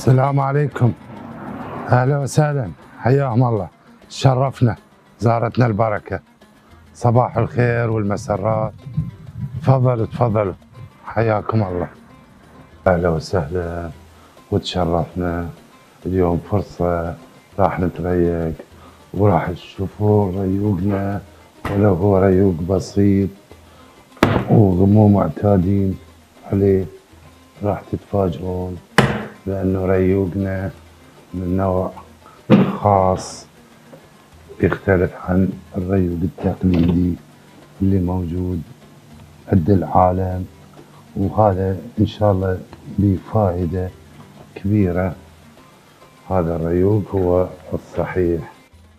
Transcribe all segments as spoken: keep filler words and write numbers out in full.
السلام عليكم، اهلا وسهلا، حياهم الله، شرفنا، زارتنا البركه، صباح الخير والمسرات، تفضلوا تفضلوا، حياكم الله، اهلا وسهلا وتشرفنا. اليوم فرصه راح نتريق وراح تشوفون ريوقنا، ولو هو ريوق بسيط ومو معتادين عليه، راح تتفاجئون لأنه ريوقنا من نوع خاص يختلف عن الريوق التقليدي اللي موجود عند العالم، وهذا إن شاء الله بفائدة كبيرة. هذا الريوق هو الصحيح.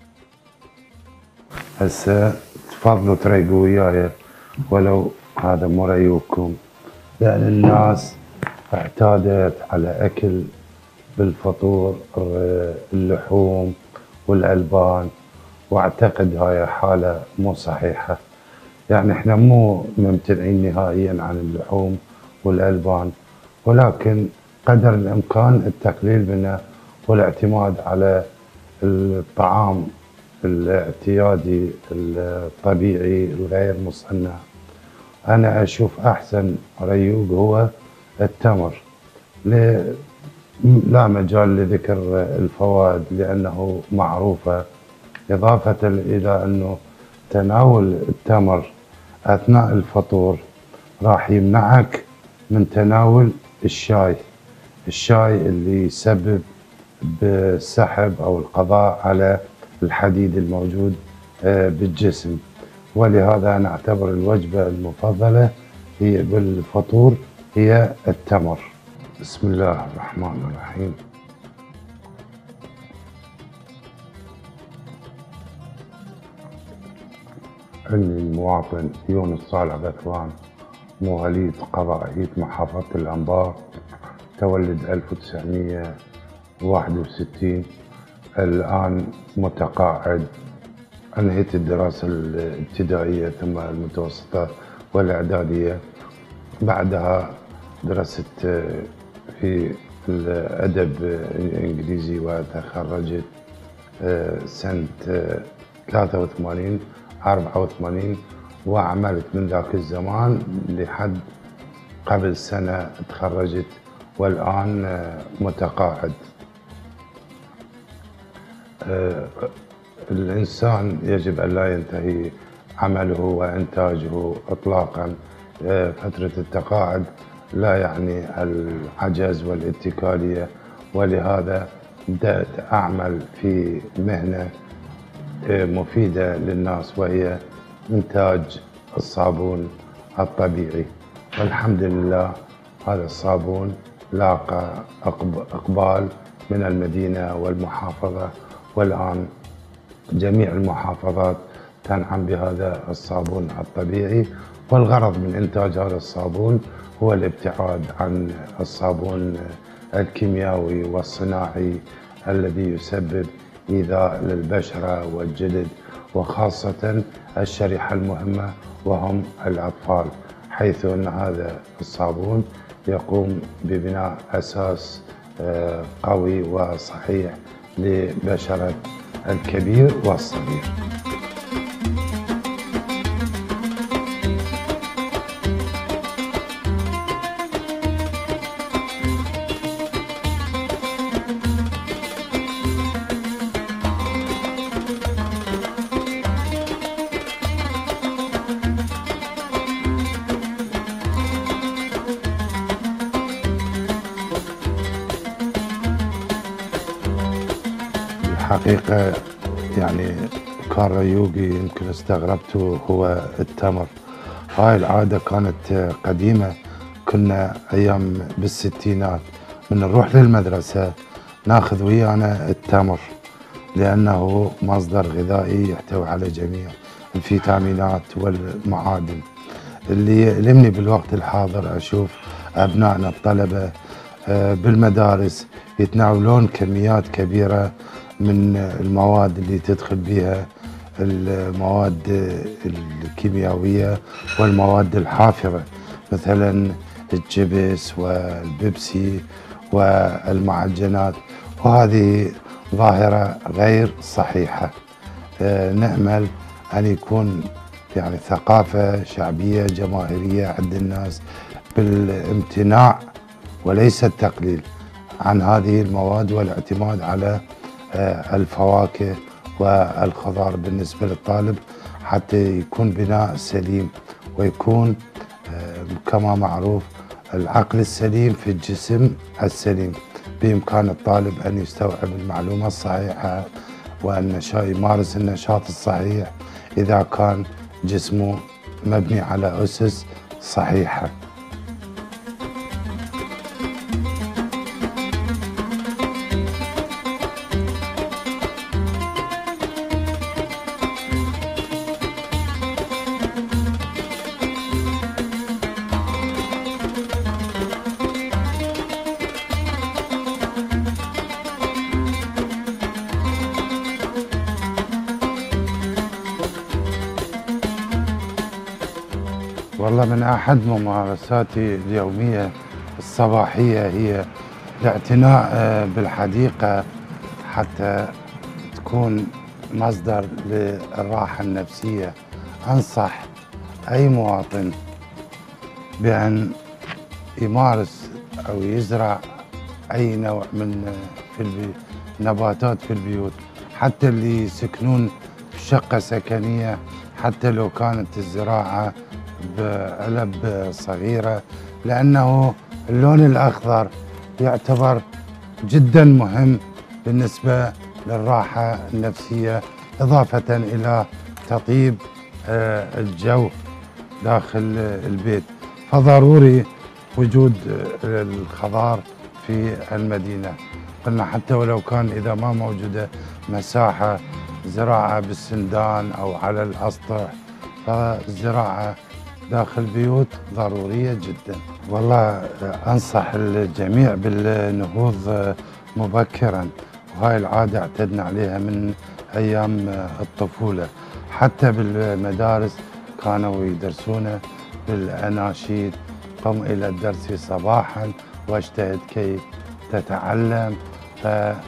هسه تفضلوا تريقوا وياي ولو هذا مو ريوقكم، لأن الناس اعتادت على أكل بالفطور اللحوم والألبان، واعتقد هاي حالة مو صحيحة. يعني احنا مو ممتنعين نهائيا عن اللحوم والألبان، ولكن قدر الإمكان التقليل منها والاعتماد على الطعام الاعتيادي الطبيعي الغير مصنع. أنا أشوف أحسن ريوق هو التمر، لا مجال لذكر الفوائد لأنه معروفة، إضافة إلى أنه تناول التمر أثناء الفطور راح يمنعك من تناول الشاي، الشاي اللي يسبب بالسحب أو القضاء على الحديد الموجود بالجسم. ولهذا أنا أعتبر الوجبة المفضلة هي بالفطور هي التمر. بسم الله الرحمن الرحيم. أني المواطن يونس صالح بثوان، مواليد قضائية محافظة الأنبار، تولد ألف وتسعمئة وواحد وستين، الآن متقاعد. أنهيت الدراسة الابتدائية ثم المتوسطة والإعدادية، بعدها درست في الأدب الإنجليزي وتخرجت سنة ثلاثة وثمانين أربعة وثمانين، وعملت من ذاك الزمان لحد قبل سنة تخرجت، والآن متقاعد. الإنسان يجب أن لا ينتهي عمله وإنتاجه إطلاقا. فترة التقاعد لا يعني العجز والاتكالية، ولهذا بدأت أعمل في مهنة مفيدة للناس، وهي إنتاج الصابون الطبيعي. والحمد لله هذا الصابون لاقى إقبال من المدينة والمحافظة، والآن جميع المحافظات تنعم بهذا الصابون الطبيعي. والغرض من إنتاج هذا الصابون هو الابتعاد عن الصابون الكيميائي والصناعي الذي يسبب إيذاء للبشرة والجلد، وخاصة الشريحة المهمة وهم الأطفال، حيث أن هذا الصابون يقوم ببناء أساس قوي وصحيح لبشرة الكبير والصغير. الحقيقة يعني كان ريوقي يمكن استغربته هو التمر. هاي العادة كانت قديمة، كنا أيام بالستينات من نروح للمدرسة ناخذ ويانا التمر، لأنه مصدر غذائي يحتوي على جميع الفيتامينات والمعادن. اللي يلمني بالوقت الحاضر أشوف أبنائنا الطلبة بالمدارس يتناولون كميات كبيرة من المواد اللي تدخل بها المواد الكيميائية والمواد الحافظة، مثلا الجبس والبيبسي والمعجنات، وهذه ظاهرة غير صحيحة. نأمل أن يكون يعني ثقافة شعبية جماهيرية عند الناس بالامتناع وليس التقليل عن هذه المواد والاعتماد على الفواكه والخضار بالنسبة للطالب، حتى يكون بناء سليم ويكون كما معروف العقل السليم في الجسم السليم. بإمكان الطالب أن يستوعب المعلومة الصحيحة وأن يمارس النشاط الصحيح إذا كان جسمه مبني على أسس صحيحة. والله من أحد ممارساتي اليومية الصباحية هي الاعتناء بالحديقة حتى تكون مصدر للراحة النفسية. أنصح أي مواطن بأن يمارس أو يزرع أي نوع من في النباتات في البيوت، حتى اللي يسكنون شقة سكنية، حتى لو كانت الزراعة بعلب صغيرة، لأنه اللون الأخضر يعتبر جدا مهم بالنسبة للراحة النفسية، إضافة إلى تطيب الجو داخل البيت. فضروري وجود الخضار في المدينة. قلنا حتى ولو كان إذا ما موجودة مساحة زراعة بالسندان أو على الأسطح، فالزراعة داخل البيوت ضرورية جدا. والله أنصح الجميع بالنهوض مبكرا، وهاي العادة اعتدنا عليها من أيام الطفولة. حتى بالمدارس كانوا يدرسونا بالأناشيد: قم إلى الدرس صباحا واجتهد كي تتعلم. ف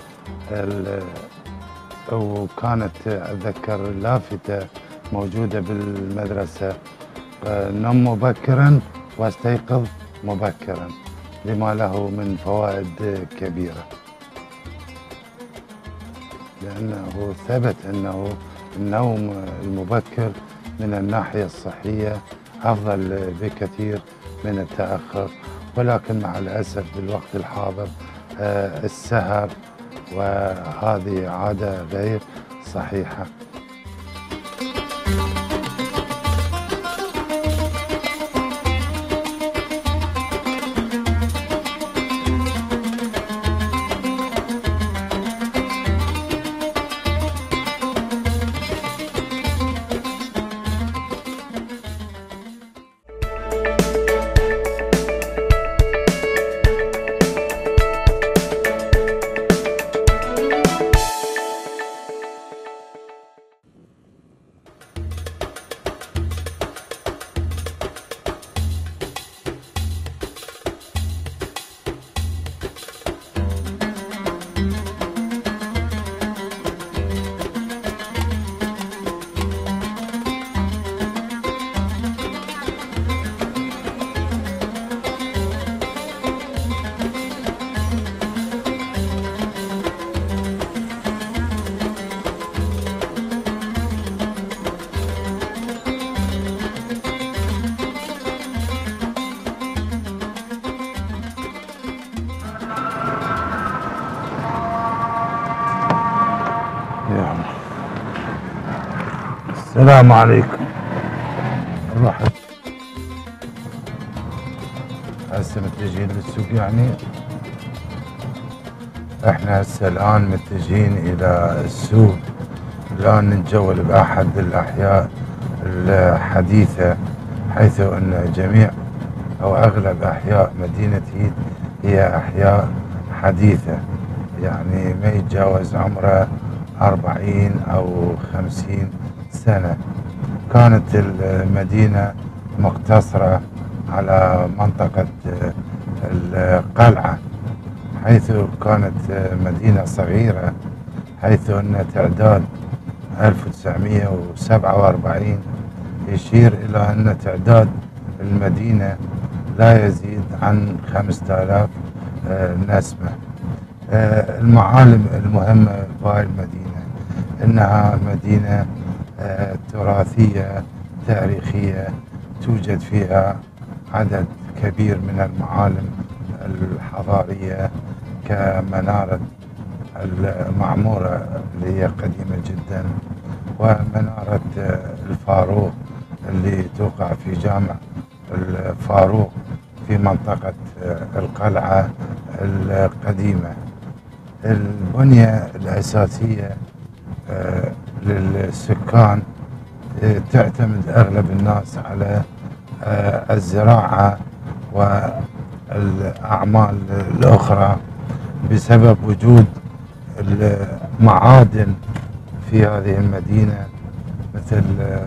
وكانت أتذكر لافتة موجودة بالمدرسة: نم مبكرا واستيقظ مبكرا، لما له من فوائد كبيرة، لأنه ثبت أنه النوم المبكر من الناحية الصحية أفضل بكثير من التأخر. ولكن مع الأسف بالوقت الحاضر السهر، وهذه عادة غير صحيحة. السلام عليكم. رحت هسه متجهين للسوق يعني. احنا هسه الان متجهين الى السوق، الان نتجول باحد الاحياء الحديثة، حيث ان جميع او اغلب احياء مدينة هيد هي احياء حديثة، يعني ما يتجاوز عمره أربعين أو خمسين سنة. كانت المدينة مقتصرة على منطقة القلعة، حيث كانت مدينة صغيرة، حيث أن تعداد ألف وتسعمئة وسبعة وأربعين يشير إلى أن تعداد المدينة لا يزيد عن خمسة آلاف نسمة. المعالم المهمة في هذه المدينة إنها مدينة تراثية تاريخية، توجد فيها عدد كبير من المعالم الحضارية كمنارة المعمورة اللي هي قديمة جدا، ومنارة الفاروق اللي توقع في جامع الفاروق في منطقة القلعة القديمة. البنية الأساسية للسكان تعتمد أغلب الناس على الزراعة والأعمال الأخرى بسبب وجود المعادن في هذه المدينة، مثل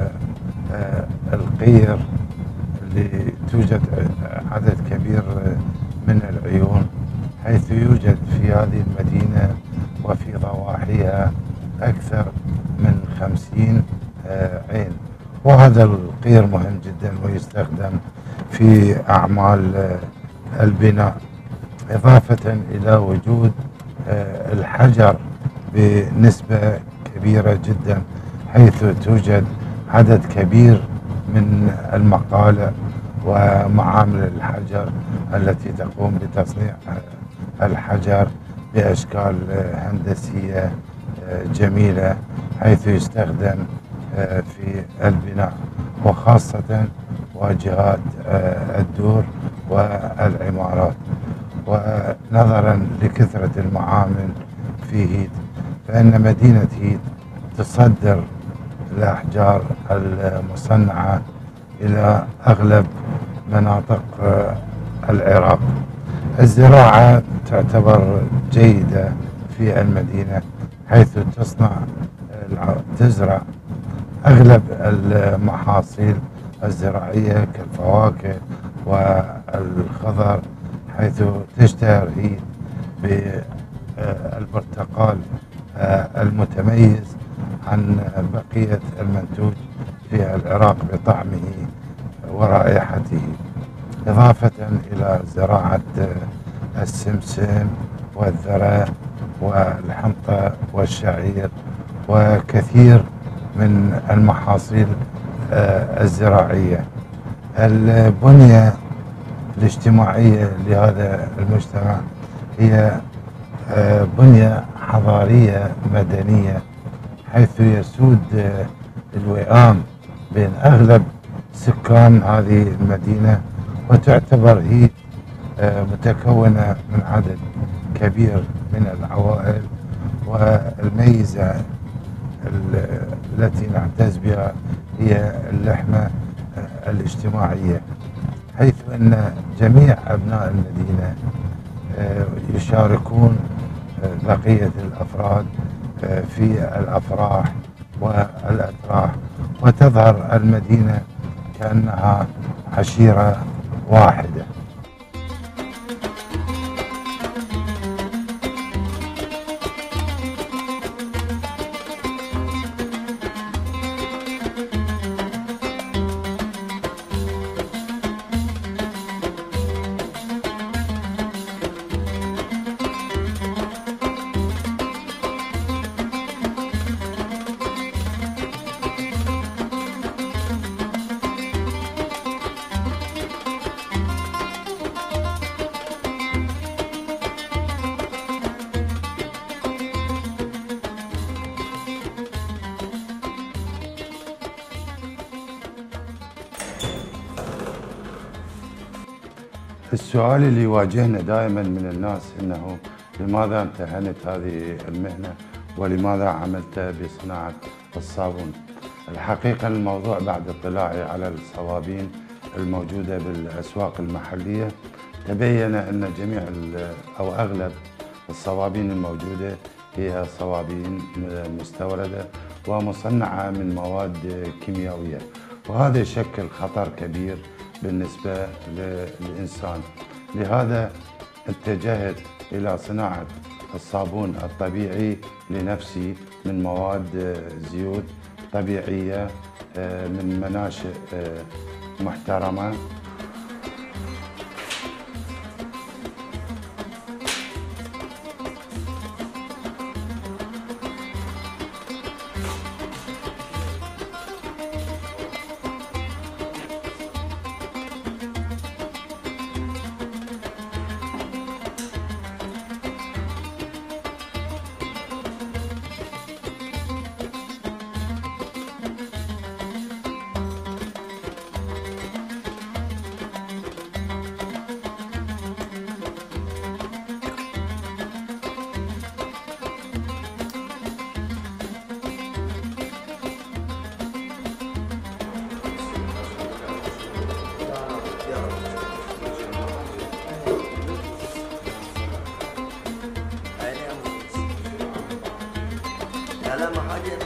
القير اللي توجد عدد كبير من العيون، حيث يوجد في هذه المدينة وفي ضواحيها أكثر من خمسين عين. وهذا القير مهم جدا ويستخدم في أعمال البناء، إضافة إلى وجود الحجر بنسبة كبيرة جدا، حيث توجد عدد كبير من المقالع ومعامل الحجر التي تقوم بتصنيع الحجر بأشكال هندسية جميلة، حيث يستخدم في البناء وخاصة واجهات الدور والعمارات. ونظرا لكثرة المعامل في هيت، فإن مدينة هيت تصدر الأحجار المصنعة إلى أغلب مناطق العراق. الزراعة تعتبر جيدة في المدينة، حيث تصنع تزرع أغلب المحاصيل الزراعية كالفواكه والخضر، حيث تشتهر هي بالبرتقال المتميز عن بقية المنتوج في العراق بطعمه ورائحته، إضافة إلى زراعة السمسم والذرة والحنطة والشعير وكثير من المحاصيل الزراعية. البنية الاجتماعية لهذا المجتمع هي بنية حضارية مدنية، حيث يسود الوئام بين أغلب سكان هذه المدينة، وتعتبر هي متكونة من عدد كبير من العوائل. والميزة التي نعتز بها هي اللحمة الاجتماعية، حيث أن جميع أبناء المدينة يشاركون بقية الأفراد في الأفراح والأتراح، وتظهر المدينة كأنها عشيرة واحدة. السؤال اللي يواجهنا دائما من الناس انه لماذا امتهنت هذه المهنة ولماذا عملت بصناعة الصابون؟ الحقيقة الموضوع بعد اطلاعي على الصوابين الموجودة بالأسواق المحلية تبين أن جميع أو أغلب الصوابين الموجودة هي صوابين مستوردة ومصنعة من مواد كيميائية، وهذا يشكل خطر كبير بالنسبة للإنسان. لهذا اتجهت إلى صناعة الصابون الطبيعي لنفسي من مواد زيوت طبيعية من مناشئ محترمة. لا ما حاجة.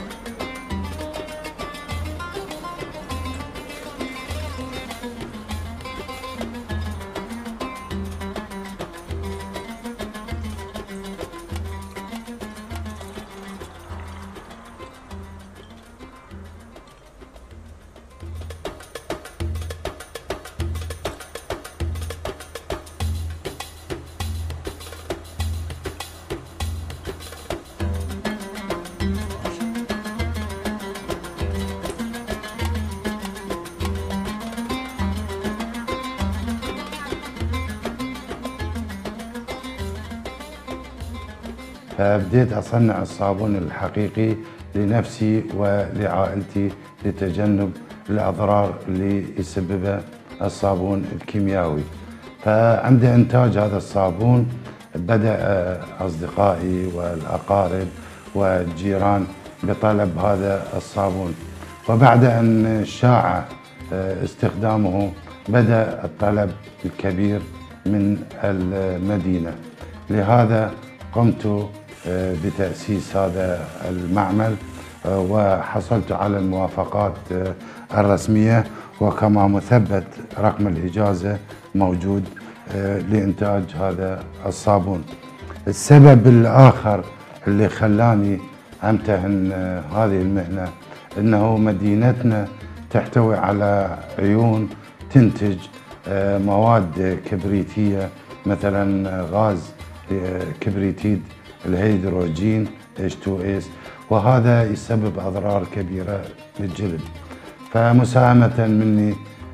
فبديت أصنع الصابون الحقيقي لنفسي ولعائلتي لتجنب الأضرار اللي يسببها الصابون الكيميائي. فعند إنتاج هذا الصابون بدأ أصدقائي والأقارب والجيران بطلب هذا الصابون، وبعد أن شاع استخدامه بدأ الطلب الكبير من المدينة. لهذا قمت بتأسيس هذا المعمل وحصلت على الموافقات الرسمية، وكما مثبت رقم الإجازة موجود لإنتاج هذا الصابون. السبب الآخر اللي خلاني أمتهن هذه المهنة أنه مدينتنا تحتوي على عيون تنتج مواد كبريتية، مثلا غاز كبريتيد الهيدروجين إتش تو إس، وهذا يسبب أضرار كبيرة للجلد. فمساهمة مني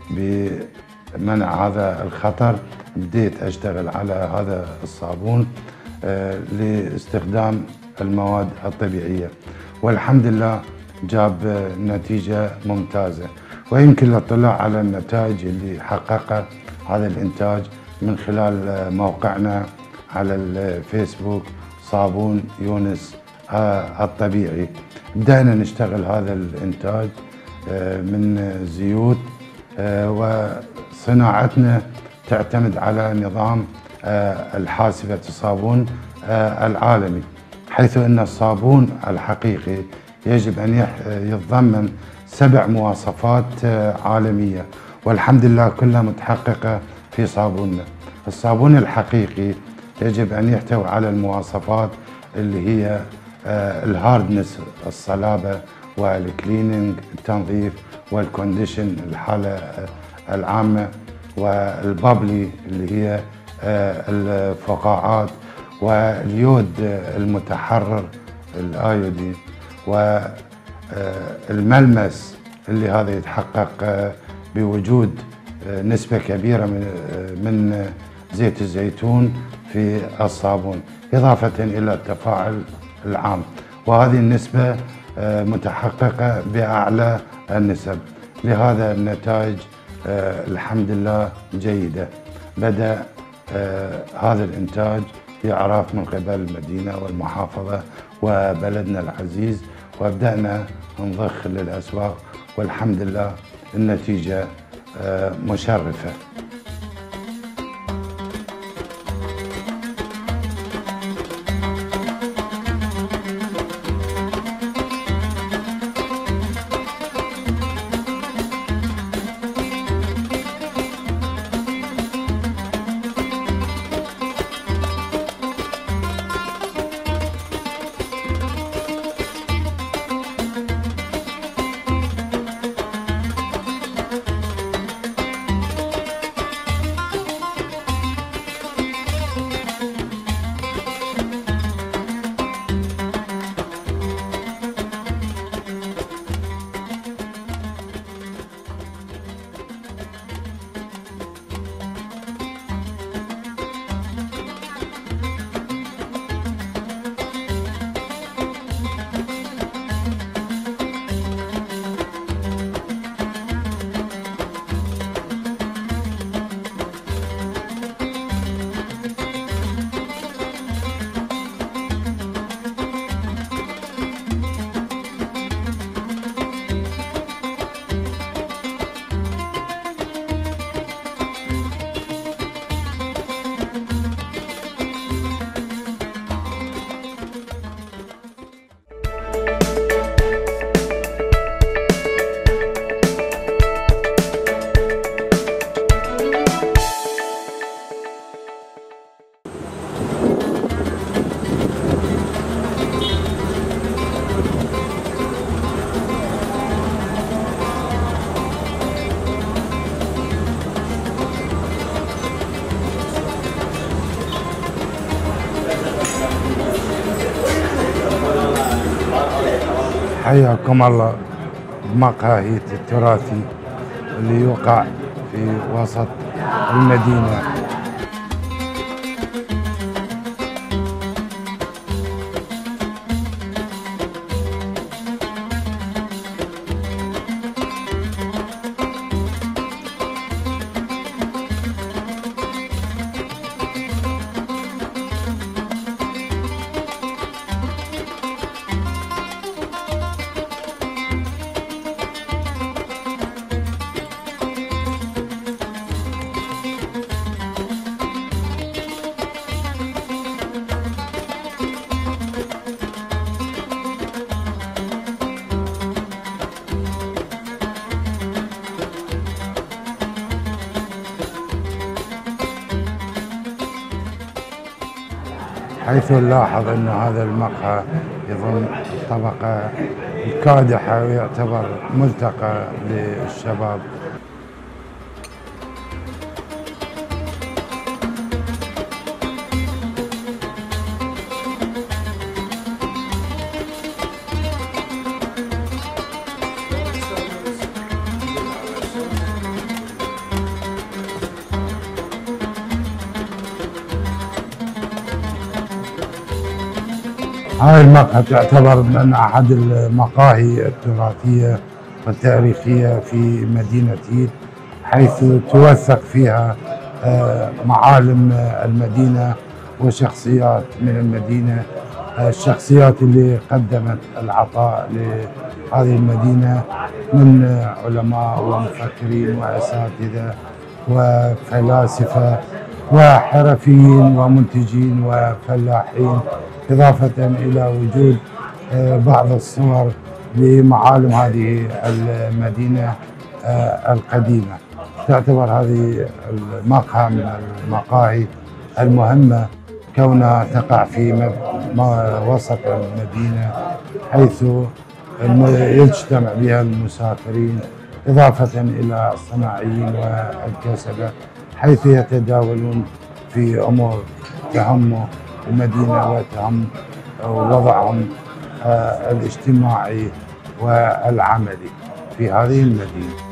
بمنع هذا الخطر بديت أشتغل على هذا الصابون لاستخدام المواد الطبيعية، والحمد لله جاب نتيجة ممتازة. ويمكن الاطلاع على النتائج اللي حققها هذا الإنتاج من خلال موقعنا على الفيسبوك صابون يونس الطبيعي. بدأنا نشتغل هذا الإنتاج من زيوت، وصناعتنا تعتمد على نظام الحاسبة الصابون العالمي، حيث أن الصابون الحقيقي يجب أن يتضمن سبع مواصفات عالمية، والحمد لله كلها متحققة في صابوننا. الصابون الحقيقي يجب أن يحتوي على المواصفات اللي هي الهاردنس الصلابة، والكليننج التنظيف، والكونديشن الحالة العامة، والبابلي اللي هي الفقاعات، واليود المتحرر الايودين، والملمس اللي هذا يتحقق بوجود نسبة كبيرة من من زيت الزيتون في الصابون، إضافة إلى التفاعل العام، وهذه النسبة متحققة بأعلى النسب. لهذا النتائج الحمد لله جيدة. بدأ هذا الإنتاج يعرف من قبل المدينة والمحافظة وبلدنا العزيز، وبدأنا نضخ للأسواق، والحمد لله النتيجة مشرفة. حياكم الله بمقاهي التراثي اللي يوقع في وسط المدينة. حيث نلاحظ أن هذا المقهى يضم الطبقة الكادحة ويعتبر ملتقى للشباب. هاي المقهى تعتبر من أحد المقاهي التراثية والتاريخية في مدينة إيل، حيث توثق فيها معالم المدينة وشخصيات من المدينة، الشخصيات اللي قدمت العطاء لهذه المدينة من علماء ومفكرين وأساتذة وفلاسفة وحرفيين ومنتجين وفلاحين، إضافة إلى وجود بعض الصور لمعالم هذه المدينة القديمة. تعتبر هذه المقهى من المقاهي المهمة كونها تقع في وسط المدينة، حيث يجتمع بها المسافرين إضافة إلى الصناعيين والكسبة، حيث يتداولون في أمور تهم المدينة وتهم وضعهم الاجتماعي والعملي في هذه المدينة.